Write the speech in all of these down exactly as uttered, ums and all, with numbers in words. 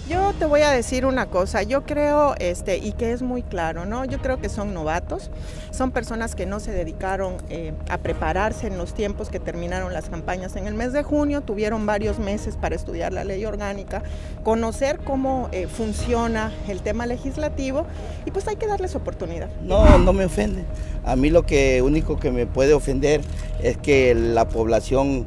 Yo te voy a decir una cosa, yo creo, este, y que es muy claro, ¿no? Yo creo que son novatos, son personas que no se dedicaron eh, a prepararse en los tiempos que terminaron las campañas en el mes de junio, tuvieron varios meses para estudiar la ley orgánica, conocer cómo eh, funciona el tema legislativo y pues hay que darles oportunidad. No, no me ofende. A mí lo que único que me puede ofender es que la población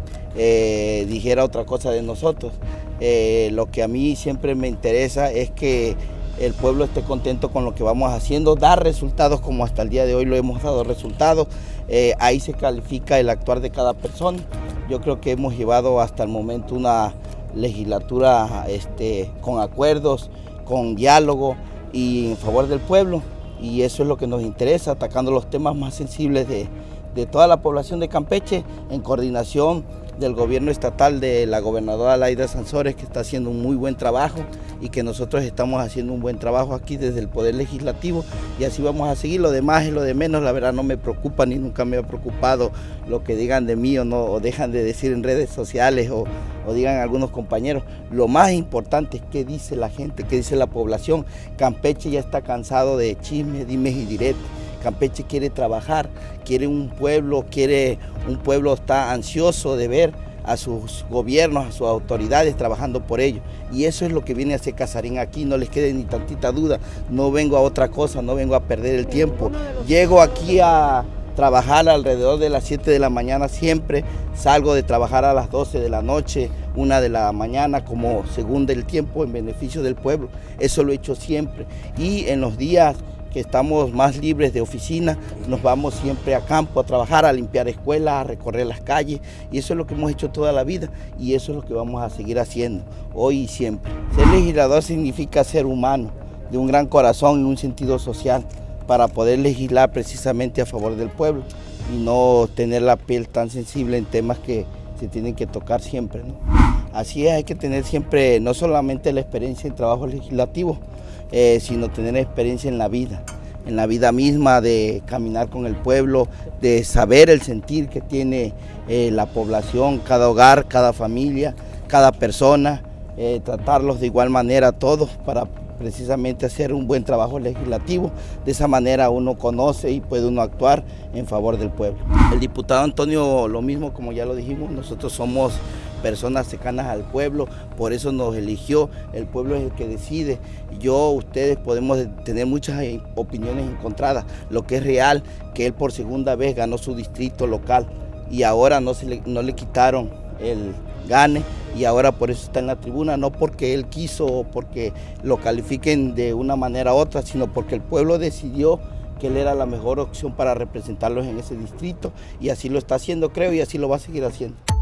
eh, dijera otra cosa de nosotros. Eh, lo que a mí siempre me interesa es que el pueblo esté contento con lo que vamos haciendo, dar resultados como hasta el día de hoy lo hemos dado resultados. Eh, ahí se califica el actuar de cada persona. Yo creo que hemos llevado hasta el momento una legislatura este, con acuerdos, con diálogo y en favor del pueblo. Y eso es lo que nos interesa, atacando los temas más sensibles de, de toda la población de Campeche, en coordinación del gobierno estatal de la gobernadora Laida Sansores, que está haciendo un muy buen trabajo y que nosotros estamos haciendo un buen trabajo aquí desde el Poder Legislativo y así vamos a seguir. Lo demás es lo de menos, la verdad no me preocupa ni nunca me ha preocupado lo que digan de mí o no, o dejan de decir en redes sociales o, o digan algunos compañeros. Lo más importante es qué dice la gente, qué dice la población. Campeche ya está cansado de chismes, dimes y diretes. Campeche quiere trabajar, quiere un pueblo, quiere un pueblo está ansioso de ver a sus gobiernos, a sus autoridades trabajando por ello. Y eso es lo que viene a hacer Casarín aquí, no les quede ni tantita duda. No vengo a otra cosa, no vengo a perder el tiempo. Llego aquí a trabajar alrededor de las siete de la mañana siempre, salgo de trabajar a las doce de la noche, una de la mañana, como según del tiempo en beneficio del pueblo. Eso lo he hecho siempre. Y en los días que estamos más libres de oficina, nos vamos siempre a campo a trabajar, a limpiar escuelas, a recorrer las calles, y eso es lo que hemos hecho toda la vida y eso es lo que vamos a seguir haciendo hoy y siempre. Ser legislador significa ser humano, de un gran corazón y un sentido social, para poder legislar precisamente a favor del pueblo y no tener la piel tan sensible en temas que se tienen que tocar siempre, ¿no? Así es, hay que tener siempre no solamente la experiencia en trabajo legislativo, eh, sino tener experiencia en la vida, en la vida misma, de caminar con el pueblo, de saber el sentir que tiene eh, la población, cada hogar, cada familia, cada persona, eh, tratarlos de igual manera a todos para precisamente hacer un buen trabajo legislativo. De esa manera uno conoce y puede uno actuar en favor del pueblo. El diputado Antonio, lo mismo, como ya lo dijimos, nosotros somos personas cercanas al pueblo, por eso nos eligió, el pueblo es el que decide. Yo, ustedes podemos tener muchas opiniones encontradas, lo que es real, que él por segunda vez ganó su distrito local y ahora no, se le, no le quitaron el gane y ahora por eso está en la tribuna, no porque él quiso o porque lo califiquen de una manera u otra, sino porque el pueblo decidió que él era la mejor opción para representarlos en ese distrito y así lo está haciendo, creo, y así lo va a seguir haciendo.